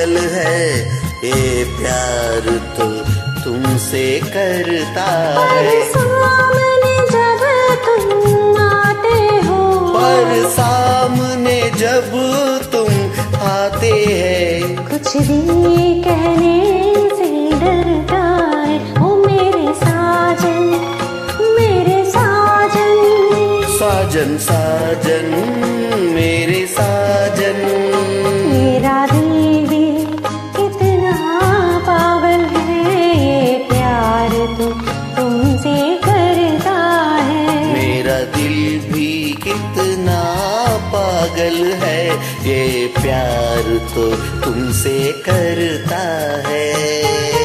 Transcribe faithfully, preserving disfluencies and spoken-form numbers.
पागल है, ये प्यार तो तुमसे करता है। सामने जब तुम आते हो, पर सामने जब तुम आते हैं, कुछ भी कहने से डरता है। ओ मेरे साजन, मेरे साजन, साजन साजन मेरे साजन। मेरा दिल भी कितना पागल है, ये प्यार तो तुमसे करता है। मेरा दिल भी कितना पागल है, ये प्यार तो तुमसे करता है।